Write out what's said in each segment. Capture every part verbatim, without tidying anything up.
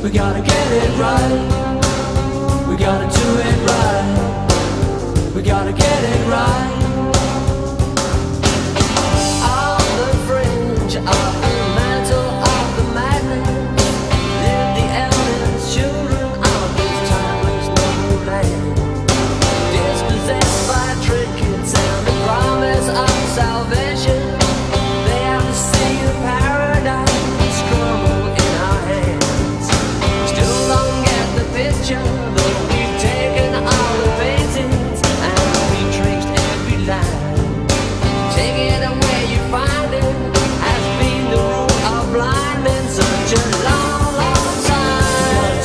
We gotta get it right. We gotta do it right. We gotta get it right. On the fringe of the mantle of the madness live the eldest children of this timeless noble land, dispossessed by trinkets and the promise of salvation. They have to see the paradise crumble in our hands. Still don't get the picture, though we've taken all the paintings and we traced every line. Take it away, you find it has been the rule of blind men such a long, long time.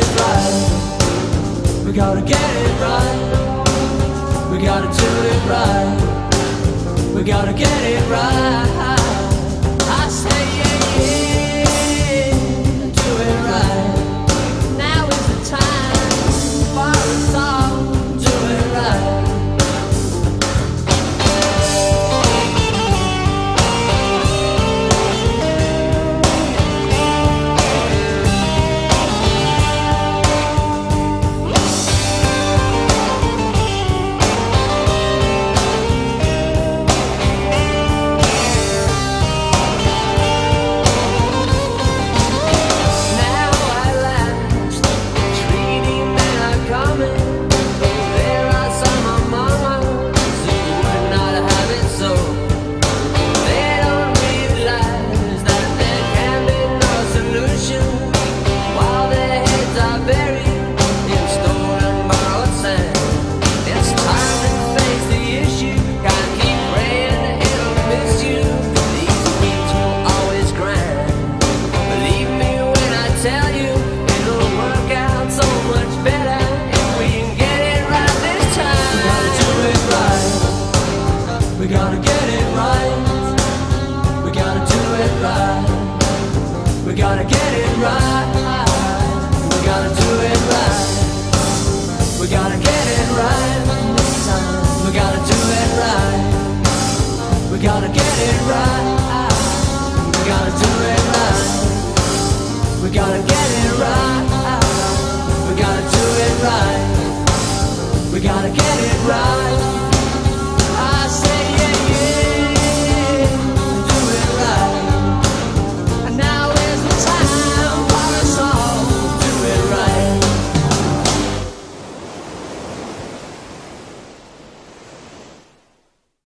We gotta do it right. We gotta get it right. We gotta do it right. We gotta get it right. I say yeah, yeah, do it right. Now is the time for us all to do it right. Now at last, treaty men are coming. There are some among us who would not have it so. They don't realize that there can be no solution while their heads are buried in stone and borrowed sand. It's time to face the issue. Can't keep praying it'll miss you. These weeks will always grind. Believe me when I tell you it'll work out so much better if we can get it right this time. We gotta do it right. We gotta get it right. We gotta do it right. We gotta get it right. We gotta do it right. We gotta get it right this time. We gotta do it right. We gotta get it right. We gotta do it right. We gotta get it right. We gotta do it right. We gotta get it right.